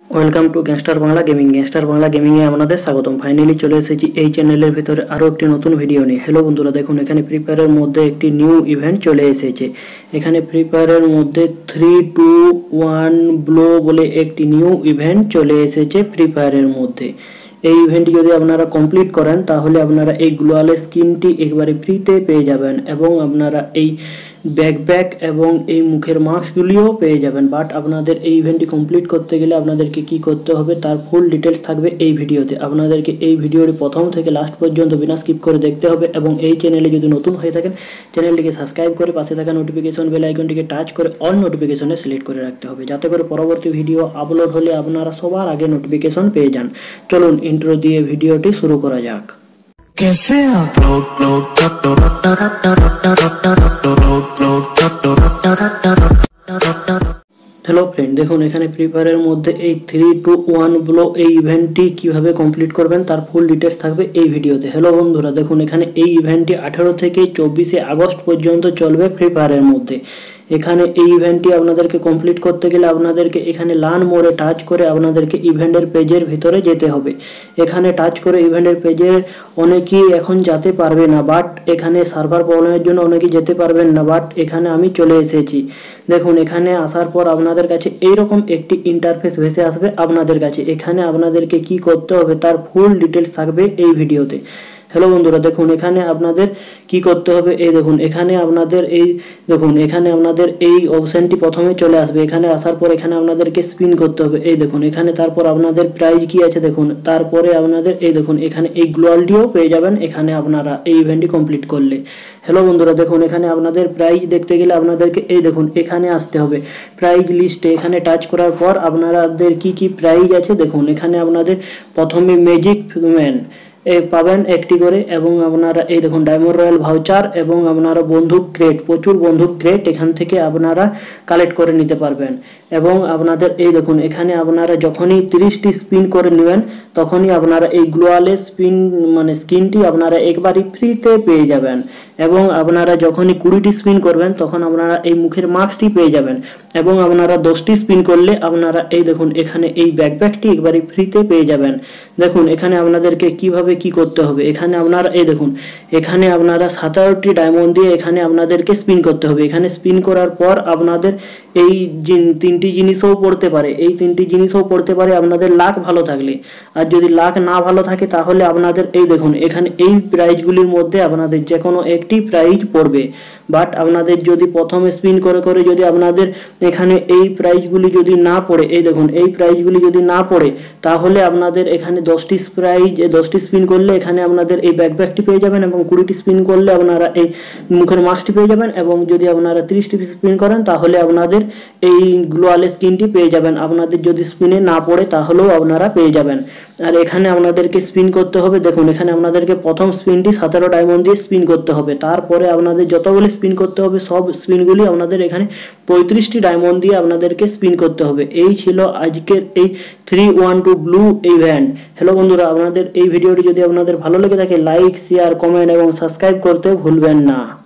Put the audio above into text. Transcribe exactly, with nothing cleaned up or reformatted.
Welcome to gangster Bangla gaming. Gangster Bangla গেমিংয়ে আপনাদের স্বাগতম। ফাইনালি চলে এসেছি এই চ্যানেলের ভিতরে আরও একটি নতুন ভিডিও নিয়ে। হ্যালো বন্ধুরা, দেখুন এখানে ফ্রি ফায়ারের মধ্যে একটি নিউ ইভেন্ট চলে এসেছে। এখানে ফ্রি ফায়ারের মধ্যে থ্রি টু ওয়ান ব্লো বলে একটি নিউ ইভেন্ট চলে এসেছে ফ্রি ফায়ারের মধ্যে। এই ইভেন্টটি যদি আপনারা কমপ্লিট করেন তাহলে আপনারা এই গ্লোয়াল স্কিনটি একবারে ফ্রিতে পেয়ে যাবেন এবং আপনারা এই ব্যাকপ্যাক এবং এই মুখের মাস্কগুলিও পেয়ে যাবেন। বাট আপনাদের এই ইভেন্টটি কমপ্লিট করতে গেলে আপনাদেরকে কি করতে হবে তার ফুল ডিটেলস থাকবে এই ভিডিওতে। আপনাদেরকে এই ভিডিওটি প্রথম থেকে লাস্ট পর্যন্ত বিনা স্কিপ করে দেখতে হবে এবং এই চ্যানেলে যদি নতুন হয়ে থাকেন চ্যানেলটিকে সাবস্ক্রাইব করে পাশে থাকা নোটিফিকেশন বেল আইকনটিকে টাচ করে অল নোটিফিকেশনে সিলেক্ট করে রাখতে হবে, যাতে করে পরবর্তী ভিডিও আপলোড হলে আপনারা সবার আগে নোটিফিকেশন পেয়ে যান। চলুন ইন্ট্রো দিয়ে ভিডিওটি শুরু করা যাক। कैसे आप लोग लोग হ্যালো ফ্রেন্ড, দেখুন এখানে ফ্রি ফায়ারের মধ্যে এই থ্রি টু ওয়ান ব্লো এই ইভেন্টটি কীভাবে কমপ্লিট করবেন তার ফুল ডিটেলস থাকবে এই ভিডিওতে। হ্যালো বন্ধুরা, দেখুন এখানে এই ইভেন্টটি আঠারো থেকে চব্বিশে আগস্ট পর্যন্ত চলবে ফ্রি ফায়ারের মধ্যে। এখানে এই ইভেন্টটি আপনাদেরকে কমপ্লিট করতে গেলে আপনাদেরকে এখানে লার্ন মোড়ে টাচ করে আপনাদেরকে ইভেন্টের পেজের ভিতরে যেতে হবে। এখানে টাচ করে ইভেন্টের পেজের অনেকেই এখন যেতে পারবে না, বাট এখানে সার্ভার প্রবলেমের জন্য অনেকেই যেতে পারবেন না, বাট এখানে আমি চলে এসেছি। দেখুন এখানে আসার পর আপনাদের কাছে এইরকম একটি ইন্টারফেস ভেসে আসবে আপনাদের কাছে। এখানে আপনাদেরকে কি করতে হবে তার ফুল ডিটেলস থাকবে এই ভিডিওতে। হ্যালো বন্ধুরা, দেখুন এখানে আপনাদের কি করতে হবে, এই দেখুন এখানে আপনাদের এই দেখুন এখানে আপনাদের এই অপশানটি প্রথমে চলে আসবে। এখানে আসার পর এখানে আপনাদেরকে স্পিন করতে হবে, এই দেখুন এখানে। তারপর আপনাদের প্রাইজ কি আছে দেখুন, তারপরে আপনাদের এই দেখুন এখানে এই গ্লোয়ালটিও পেয়ে যাবেন এখানে আপনারা এই ইভেন্টটি কমপ্লিট করলে। হ্যালো বন্ধুরা, দেখুন এখানে আপনাদের প্রাইজ দেখতে গেলে আপনাদেরকে এই দেখুন এখানে আসতে হবে প্রাইজ লিস্টে। এখানে টাচ করার পর আপনাদের কি কি প্রাইজ আছে দেখুন। এখানে আপনাদের প্রথমে ম্যাজিক ম্যান এ পাবেন একটি করে এবং আপনারা এই দেখুন ডায়মন্ড রয়্যাল ভাউচার এবং আপনারা বন্দুক ক্রেট, প্রচুর বন্দুক ক্রেট এখান থেকে আপনারা কালেক্ট করে নিতে পারবেন। এবং আপনাদের এই দেখুন এখানে আপনারা যখনই তিরিশটি স্পিন করে নেবেন তখনই আপনারা এই গ্লোয়ালে স্পিন মানে স্কিনটি আপনারা একবারই ফ্রিতে পেয়ে যাবেন। এবং আপনারা যখনই কুড়িটি স্পিন করবেন তখন আপনারা এই মুখের মাস্কটি পেয়ে যাবেন। এবং আপনারা দশটি স্পিন করলে আপনারা এই দেখুন এখানে এই ব্যাকপ্যাকটি একবারই ফ্রিতে পেয়ে যাবেন। দেখুন এখানে আপনাদেরকে কিভাবে কি করতে হবে। এখানে আপনারা এই দেখুন এখানে আপনারা সতেরোটি ডায়মন্ড দিয়ে এখানে আপনাদেরকে স্পিন করতে হবে। এখানে স্পিন করার পর আপনাদের এই তিনটি জিনিসও পড়তে পারে, এই তিনটি জিনিসও পড়তে পারে আপনাদের লাক ভালো থাকলে। আর যদি লাক না ভালো থাকে তাহলে আপনাদের এই দেখুন এখানে এই প্রাইজগুলির মধ্যে আপনাদের যে কোনো একটি প্রাইজ পড়বে। বাট আপনাদের যদি প্রথমে স্পিন করে করে যদি আপনাদের এখানে এই প্রাইজগুলি যদি না পড়ে, এই দেখুন এই প্রাইজগুলি যদি না পড়ে তাহলে আপনাদের এখানে দশটি প্রাইজ দশটি স্পিন করলে এখানে আপনাদের এই ব্যাকপ্যাকটি পেয়ে যাবেন এবং কুড়িটি স্পিন করলে আপনারা এই মুখের মাস্কটি পেয়ে যাবেন এবং যদি আপনারা তিরিশটি স্পিন করেন তাহলে আপনাদের এই গ্লোয়াল স্কিনটি পেয়ে যাবেন। আপনাদের যদি স্পিনে না পড়ে তাহলেও আপনারা পেয়ে যাবেন। আর এখানে আপনাদেরকে স্পিন করতে হবে। দেখুন এখানে আপনাদেরকে প্রথম স্পিনটি সতেরো ডায়মন্ড দিয়ে স্পিন করতে হবে। তারপরে আপনাদের যতগুলি স্পিন করতে হবে সব স্পিনগুলি আপনাদের এখানে পঁয়ত্রিশটি ডায়মন্ড দিয়ে আপনাদেরকে স্পিন করতে হবে। এই ছিল আজকের এই three one two blue event. Hello বন্ধুরা, আপনাদের এই ভিডিওটি যদি আপনাদের ভালো লেগে থাকে লাইক, শেয়ার, কমেন্ট এবং সাবস্ক্রাইব করতে ভুলবেন না।